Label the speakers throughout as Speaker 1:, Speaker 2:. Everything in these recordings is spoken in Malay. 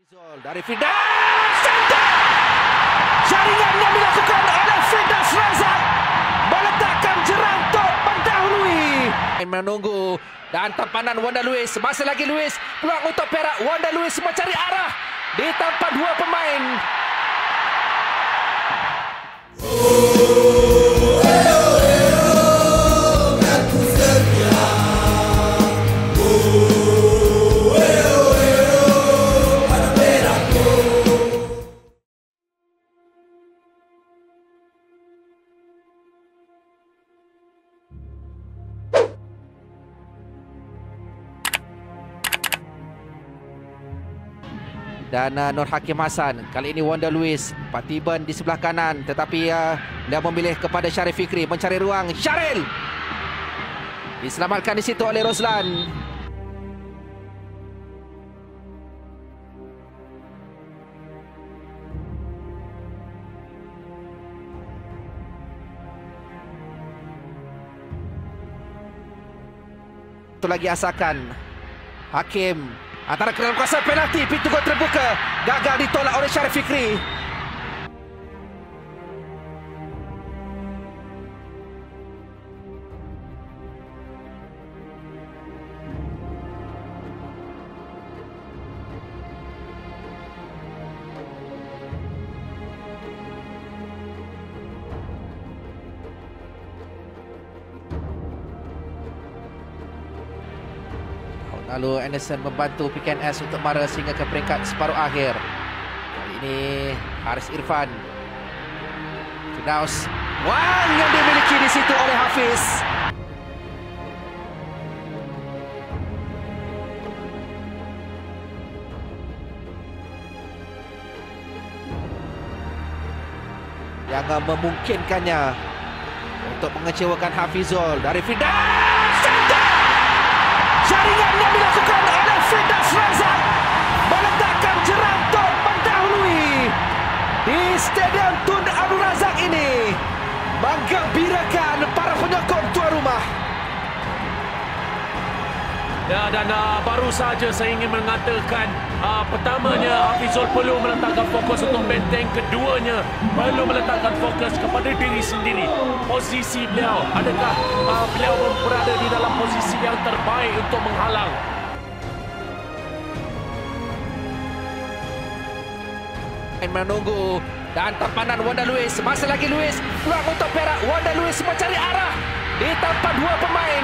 Speaker 1: Hafizul dari Firdaus Center. Jaringan yang dilakukan oleh Firdaus Razak meletakkan jerantok mendahului. Menunggu dan tempanan Wanda Luis. Masih lagi Luis. Peluang untuk Perak. Wanda Luis mencari arah. Ditampak dua pemain. Dan Nur Hakim Hassan. Kali ini Wanda Luis. Pak Tiban di sebelah kanan. Tetapi dia memilih kepada Syarif Fikri. Mencari ruang. Syaril. Diselamatkan di situ oleh Rozlan. Itu lagi asakan. Hakim. Antara ke dalam kawasan penalti, pintu gol terbuka. Gagal ditolak oleh Syarif Fikri. Lalu Anderson membantu PKNS untuk mara sehingga ke peringkat separuh akhir. Kali ini Haris Irfan. Firdaus. Wang yang dimiliki di situ oleh Hafiz. Yang memungkinkannya untuk mengecewakan Hafizul dari Firdaus. Jaringan yang dilakukan oleh Firdaus Razak meletakkan jerantok mendahului di Stadium Tun Abdul Razak ini, menggembirakan para penyokong tuan rumah.
Speaker 2: Ya, dan baru saja saya ingin mengatakan pertamanya Hafizul perlu meletakkan fokus untuk benteng, keduanya perlu meletakkan fokus kepada diri sendiri. Posisi beliau, adakah beliau berada di dalam posisi yang terbaik untuk menghalang?
Speaker 1: Menunggu dan tempanan Wanda Luis. Masih lagi Luis. Peluang untuk Perak. Wanda Luis mencari arah. Ditampak dua pemain.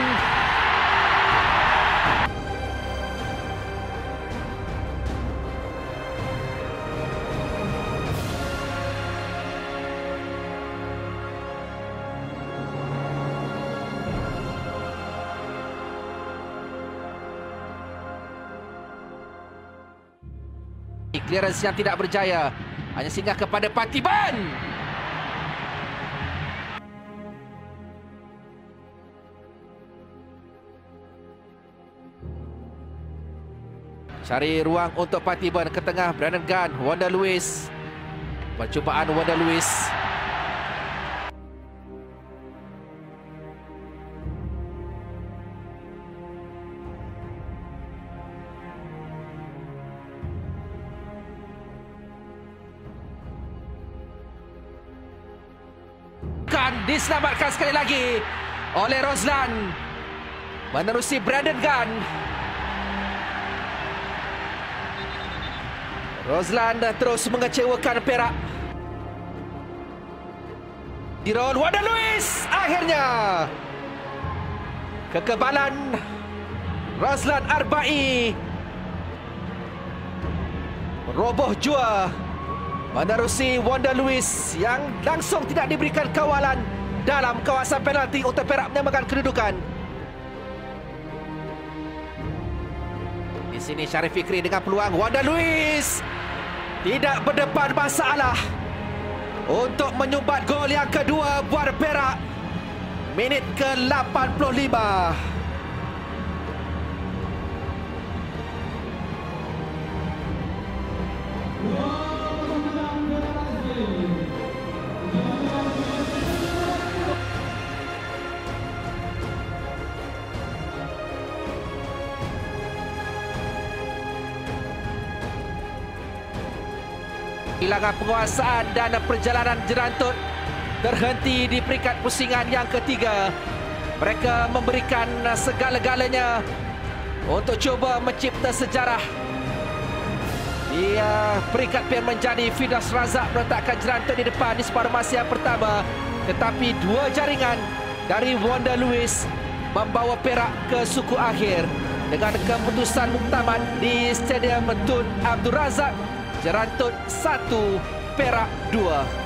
Speaker 1: Clearance yang tidak berjaya. Hanya singgah kepada Pak Tiban. Cari ruang untuk Pak Tiban ke tengah. Brandon Gunn. Wanda Luis. Percubaan Wanda Luis. Diselamatkan sekali lagi oleh Rozlan menerusi Brandon Gunn. Rozlan terus mengecewakan Perak. Dirol Wanda Luis. Akhirnya kekebalan Rozlan Arba'i roboh jua menerusi Wanda Luis yang langsung tidak diberikan kawalan dalam kawasan penalti untuk Perak menyamakan kedudukan. Di sini Syarif Fikri dengan peluang. Wanda Luis tidak berdepan masalah untuk menyumbat gol yang kedua buat Perak. Minit ke-85. kehilangan penguasaan dan perjalanan Jerantut terhenti di peringkat pusingan yang ketiga. Mereka memberikan segala-galanya untuk cuba mencipta sejarah. Di peringkat PIR menjadi Fidas Razak meletakkan Jerantut di depan di separuh masa yang pertama. Tetapi dua jaringan dari Wanda Lewis membawa Perak ke suku akhir. Dengan keputusan muktamad di Stadium Tun Abdul Razak, Jerantut 1, Perak 2.